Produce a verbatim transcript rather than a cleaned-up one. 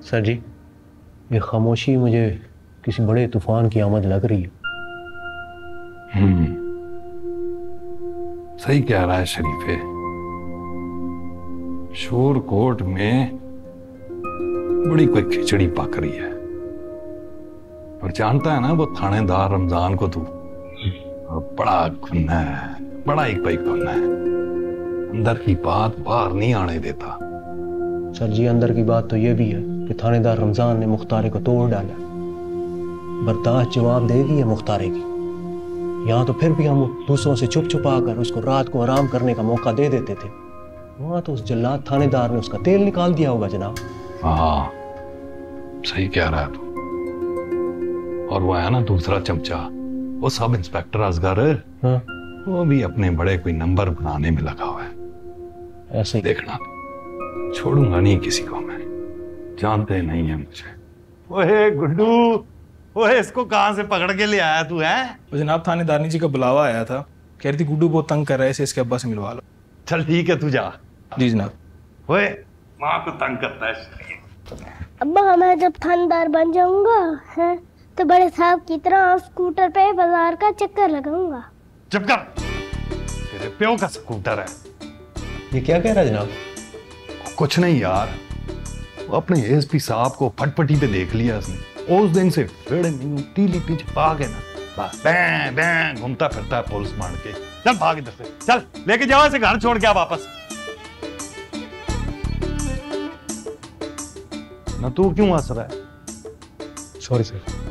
Sir जी, ये खामोशी मुझे किसी बड़े तूफान की आमद लग रही है। हम्म, सही कह रहा है शरीफे। शोर कोट में बड़ी कोई खिचड़ी पक रही है। और जानता है ना वो थानेदार रमजान को तू, बड़ा खुन्ना है, बड़ा ही कोई खुन्ना है, अंदर की बात बाहर नहीं आने देता। सर जी, अंदर की बात तो ये भी है कि थानेदार रमजान ने मुख्तारे को तोड़ डाला। बर्दाश्त जवाब देगी है मुख्तारे की। यहाँ तो फिर भी हम दूसरों से छुप छुपा कर उसको रात को आराम करने का मौका दे देते थे। वहां तो उस जल्लाद थानेदार ने उसका तेल निकाल दिया होगा जनाब। हाँ, सही कह रहा है तू। और वो है ना दूसरा चमचा, वो सब इंस्पेक्टर असगर, हाँ? वो भी अपने बड़े कोई नंबर बनाने में लगा हुआ है। ऐसे ही देखना, छोड़ूंगा नहीं किसी को मैं, जानते नहीं है मुझे। ओए गुड्डू, ओए इसको कहां से पकड़ के ले आया तू है? जनाब थानेदारनी जी का बुलावा आया था, कह रही थी गुड्डू बहुत तंग कर रहा है, इसे इसके अब्बा से मिलवा लो। चल ठीक है, तू जा। जी जनाब। ओए माँ को तंग करता है। अब्बा, मैं जब थानेदार बन जाऊंगा है तो बड़े साहब की तरह स्कूटर पे बाजार का चक्कर लगाऊंगा। चुप कर, तेरे प्यो का स्कूटर है। ये क्या कह रहा है जनाब? कुछ नहीं यार, वो अपने एसपी साहब को फटपटी पे देख लिया उसने। उस दिन से फिर नहीं तीली पीछे भागे ना, बस बैं बैं घूमता फिरता है पुलिस मान के। चल भाग इधर से, चल लेके जाओ इसे घर छोड़ के आ वापस। ना तू क्यों हंस रहा है? Sorry sir.